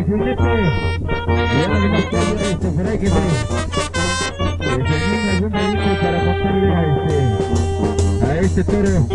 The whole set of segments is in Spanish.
jinete. Ya no digas que hay por ahí que me tenía algún delito para montarle a este toro.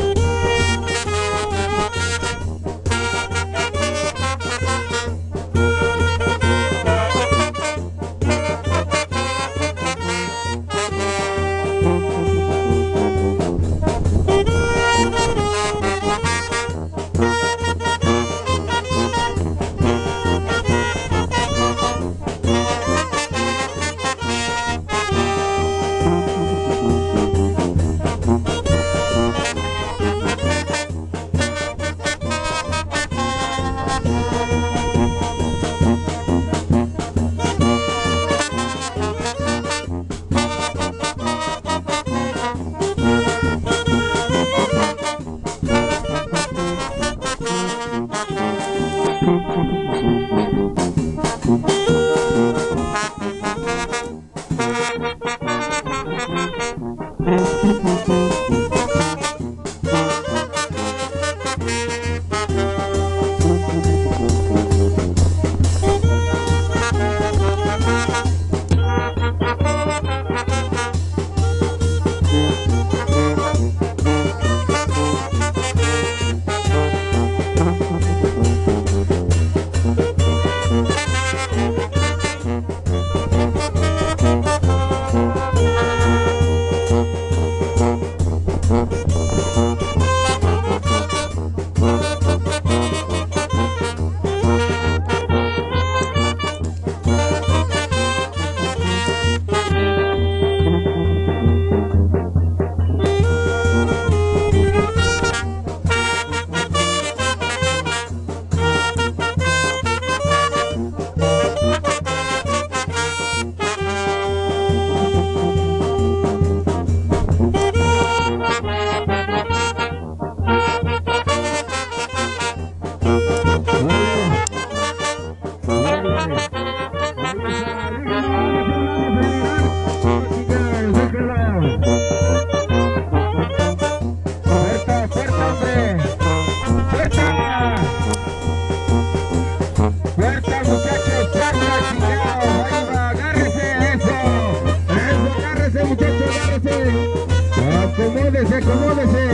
Acomódese, acomódese.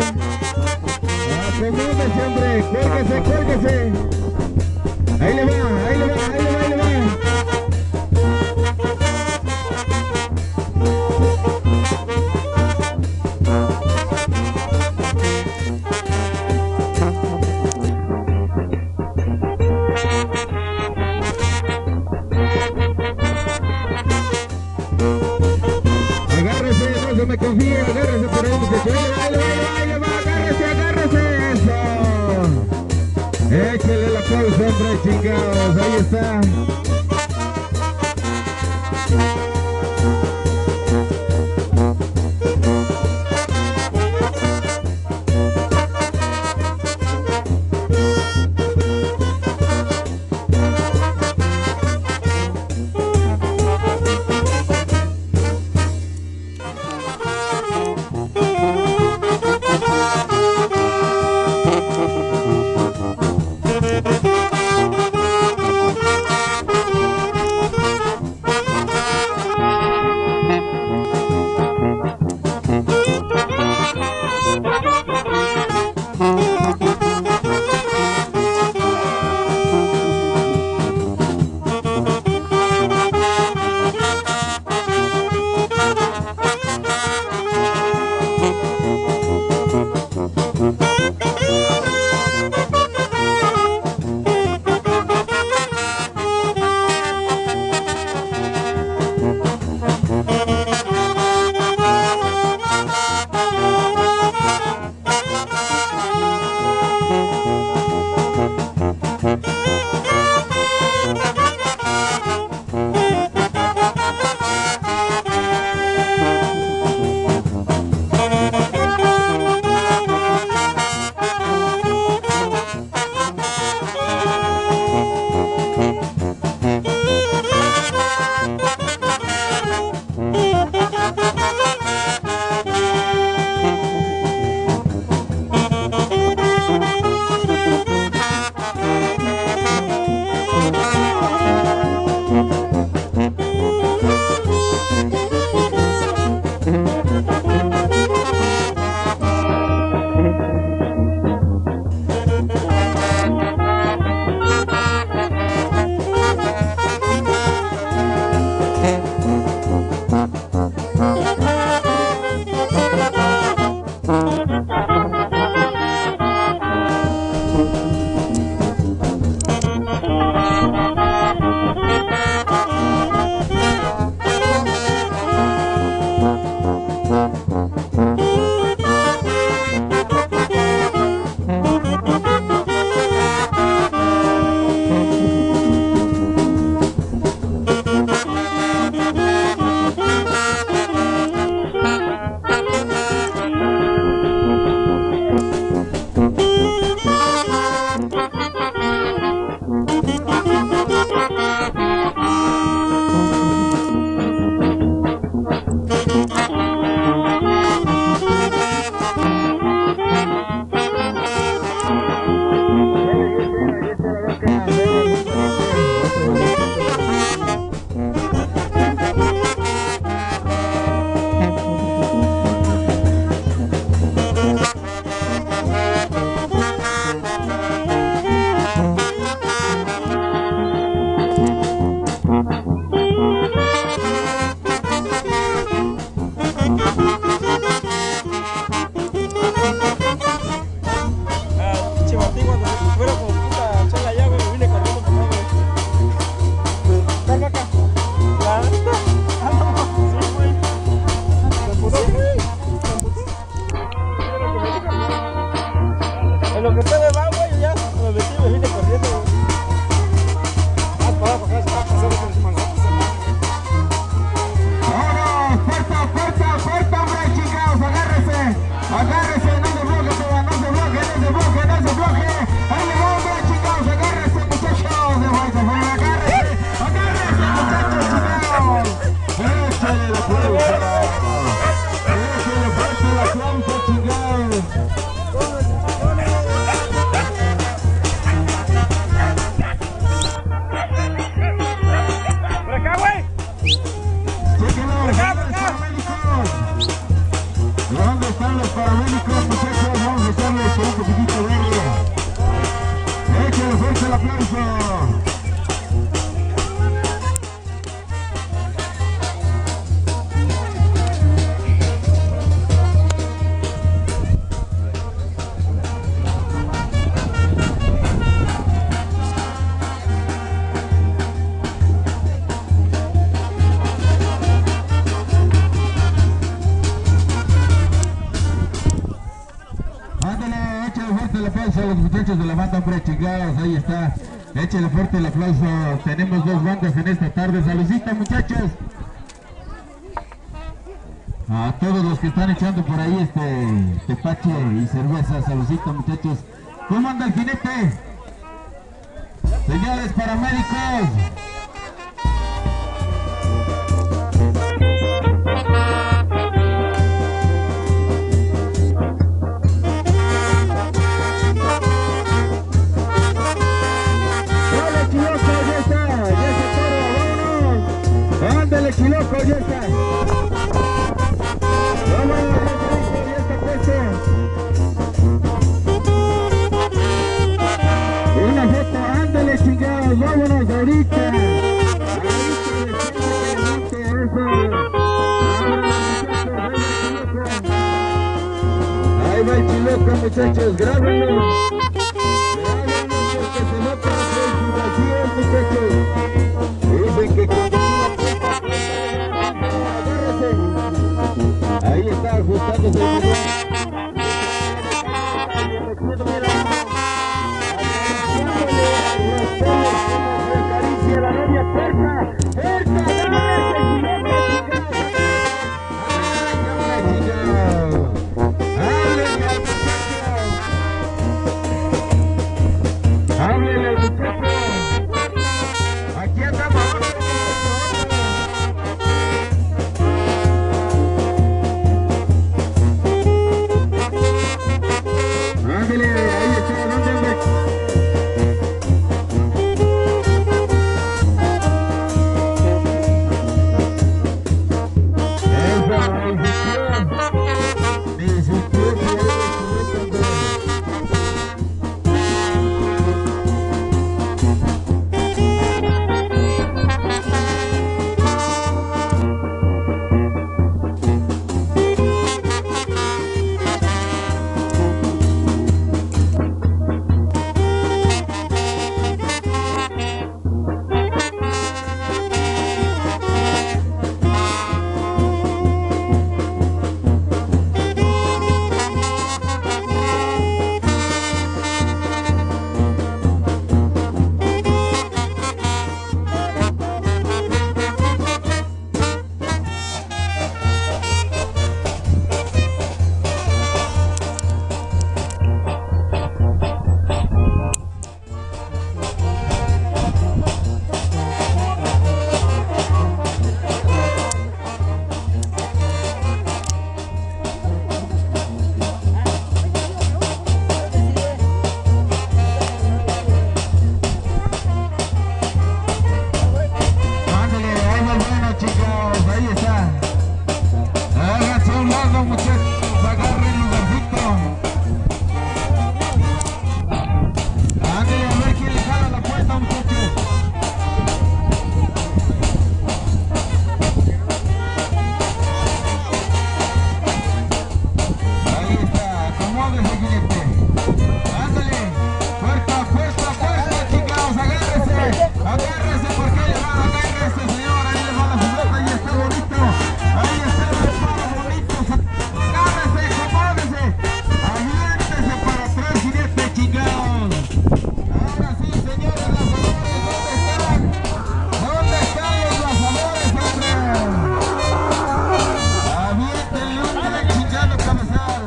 Acomódese, hombre. Cuélguese, cuélguese. Ahí le va, ahí le va, ahí le va, ahí le va. Agárrese, no se me confíe, agárrese por ahí, muchachos. Ahí le va, ahí le va, agárrese, agárrese. Eso. Échale el aplauso, hombre, chingados. Ahí está. En lo que usted me va, güey, ya me metí y me vine corriendo, güey. Más para acá, se va a pasar por encima de nosotros, hermano. ¡Vámonos! ¡Fuerza, fuerza, fuerza, hombre, chingados! ¡Agárrese! ¡Agárrese! ¡No se bloque, todavía! ¡No se bloque, no se bloque, no se bloque! ¡Ahí le va, hombre, chingados! ¡Agárrese, muchachos! ¡De vuelta, fuera! ¡Agárrese! ¡Agárrese, muchachos, chingados! ¡Échale la fuerza! ¡Échale fuerza la flauta, chingados! ¿Dónde están los paramédicos, muchachos? Vamos a echarles un poquitito de aire. Échale fuerza el aplauso. Fuerte el aplauso a los muchachos de la banda, hombre, chingados, ahí está. Échale fuerte el aplauso. Tenemos dos bandas en esta tarde. Saludcita, muchachos. A todos los que están echando por ahí tepache y cerveza. Saludcita, muchachos. ¿Cómo anda el jinete? Señores paramédicos. ¡Ándale, chiloco, ya está! ¡Vámonos, ya está puesto! Una foto, ándale, chingados, vámonos ahorita. Ahí va el chiloco, muchachos, grábenlo. Grábenlo porque se nota la Facebook, así es, muchachos. Dicen que ahí está ajustándose el motor. Acaricia la novia, fuerza, fuerza, háblele al muchacho. Aquí andamos.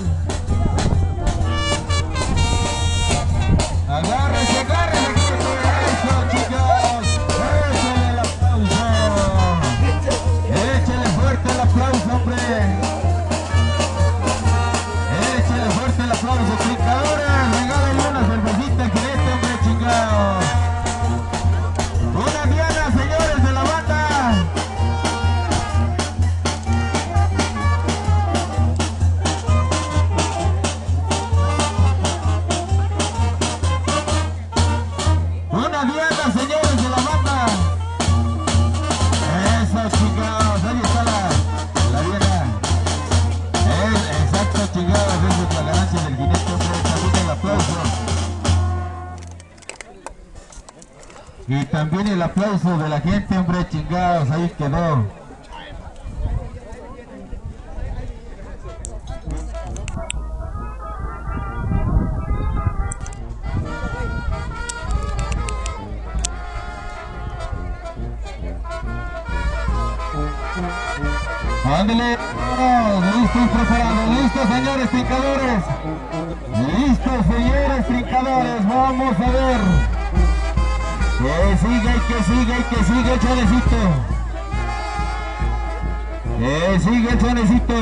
Agárrese, agárrese, eso, chicos. Échale el aplauso. Échale fuerte el aplauso, hombre. Échale fuerte el aplauso, trincadores. Regálenle una cervecita que este hombre, chingados. Una diana, señores de la banda. Una diana, señores de la banda. Eso, chingados. Ahí está la diana. Exacto, chingados. Esa es la ganancia del jinete, hombre. También el aplauso. Y también el aplauso de la gente, hombre, chingados. Ahí quedó. Ándale, listos, preparados, listos, señores trincadores. Listos, señores trincadores, vamos a ver. Que siga y que siga y que siga el chonecito. Que siga el chonecito.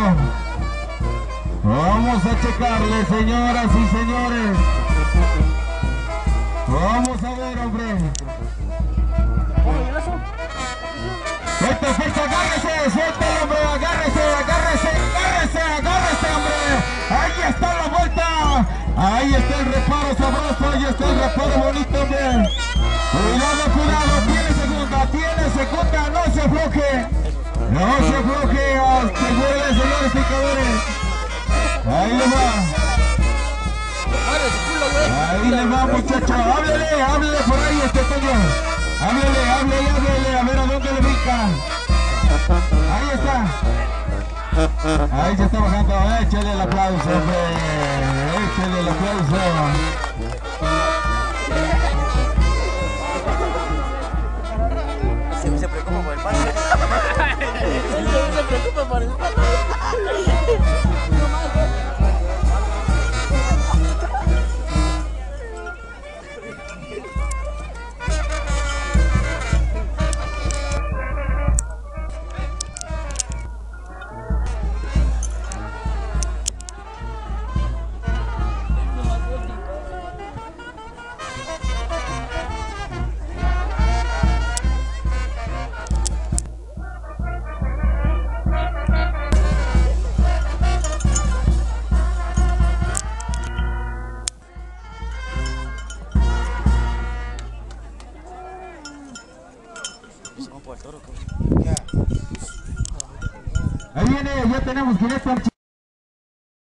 Vamos a checarle, señoras y señores. Vamos a ver, hombre. Suelta, suelta, agárrese, suelta el hombre, agárrese, agárrese, agárrese, agárrese, hombre. Ahí está la vuelta. Ahí está el reparo sabroso, ahí está el reparo bonito, hombre. Cuidado, cuidado, tiene segunda, no se afloje. No se afloje, asegúrele, señores picadores. Ahí le va. Ahí le va, muchacho. Háblele por ahí, Toño. Háblele, a ver a dónde le brinca. Ahí está. Ahí se está bajando. Échale el aplauso, hombre. Échale el aplauso. Se preocupa por el padre. Se preocupa por el padre. Ahí viene, ya tenemos jinete